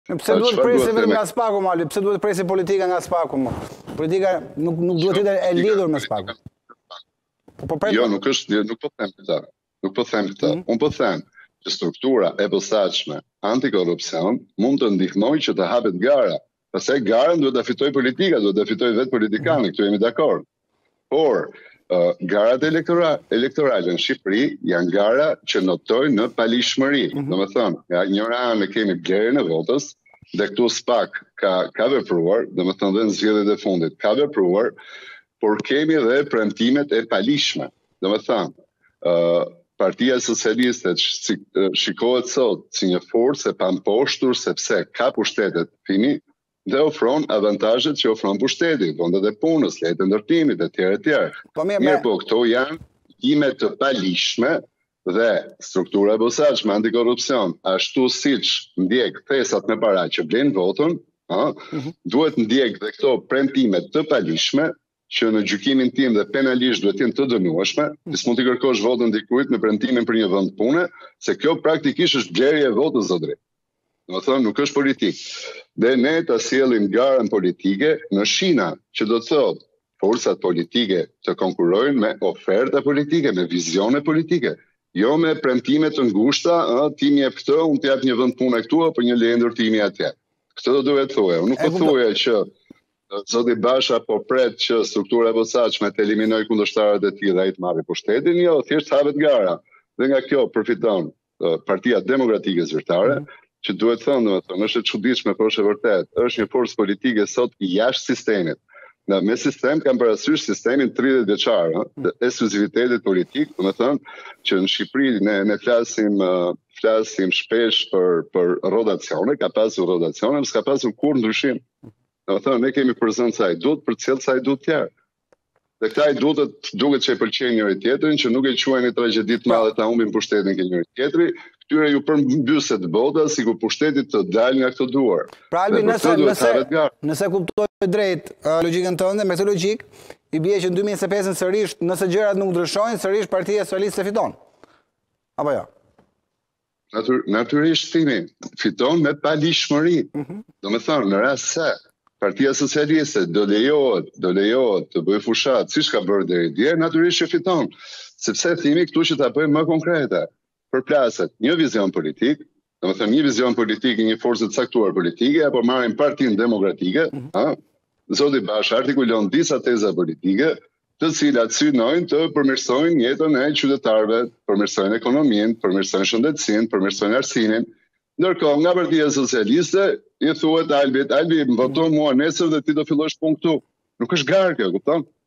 Pse duhet presi vetëm nga SPAK-u, Mali? Pse duhet presi politika nga SPAK-u? Politika nuk duhet të e lidhur me SPAK-u. Jo, nuk po them këtë. Nuk po them këtë. Unë po them që struktura e posaçme antikorrupsion mund të ndihmojë që të hapet gara. Pastaj garën duhet ta fitoj politika, duhet ta fitoj vetë politikanë, këtu jemi dakord. Por garat elektorale në Shqipëri janë gara që notojnë në palishmëri. Domethënë, nga njëra anë kemi blerjen e votës, dhe këtu SPAK ka vepruar, domethënë dhe në zgjedhjet e fundit ka vepruar, por kemi edhe premtimet e palishme. Domethënë, Partia Socialiste shikohet sot si një forcë e pamposhtur sepse ka pushtetet fini dhe ofron avantazhet që ofron pushteti, vendet e punës, lejet e ndërtimit etj. Mirë po, këto janë time të palishme dhe struktura e posaçme antikorrupsion, ashtu siç ndjek thesat me para që blen votën, duhet ndjek dhe këto premtime të palishme që në gjykimin tim dhe penalisht duhet jenë të dënueshme, s'mund t'i kërkosh votën dikujt me premtimin për një vend pune, se kjo praktikisht është blerje e votës zotëri. Domethënë nuk është politik. Dhe ne ta sjellim garën politike në shina, që do të thotë forcat politike të konkurrojnë me oferta politike, me vizione politike, jo me premtime të ngushta, ti më jep këtë, unë t'jap një vend pune këtu apo një leje ndërtimi atje. Këtë do duhet thuaj. Unë nuk po thuaj që zoti Basha po pret që struktura e posaçme të eliminojë kundërshtarët e tij dhe ai të marrë pushtetin, jo, thjesht hapet gara. Dhe nga kjo përfiton Partia Demokratike Zyrtare, që duhet thënë, domethënë, është e çuditshme, por është e vërtet, është një forcë politike sot jashtë sistemit. Me sistem kam parasysh sistemin 30 vjeçar, të ekskluzivitetit politik, domethënë që në Shqipëri ne flasim shpesh për rotacione, ka pasur rotacione, s'ka pasur kur ndryshim. Domethënë ne kemi përzënë sa i duhet, për cilë sa i duhet tjerë. Dhe këta i duket që e pëlqejnë njëri tjetrin, që nuk e quajnë tragjedit të madhe ta humbin pushtetin ke njëri tjetri, këtyre ju përmbyset bota sikur pushteti të dalë nga këto duar. Pra Albi, nëse kuptoj drejt logjikën tënde, me këtë logjik, i bie që në 2025 sërish, nëse gjërat nuk ndryshojnë, sërish Partia Socialiste fiton. Apo jo? Natyrisht fiton me palishmëri. Domethënë, në rast se Partia Socialiste do lejohet të bëjë fushat, siç ka bërë deri dje, natyrisht që fiton. Sepse thimi këtu që ta bëjmë më konkrete. Përplaset një vizion politik, domethënë një vizion politik i një force të caktuar politike, apo marrim Partinë Demokratike, zoti Basha artikulon disa teza politike, të cilat synojnë të përmirësojnë jetën e qytetarëve, përmirësojnë ekonominë, përmirësojnë shëndetësinë, përmirësojnë arsimin. Ndërkohë, nga Partia Socialiste, i thuhet Albi, më voto mua nesër dhe ti do fillosh punë këtu. Nuk është garë kjo, kupton?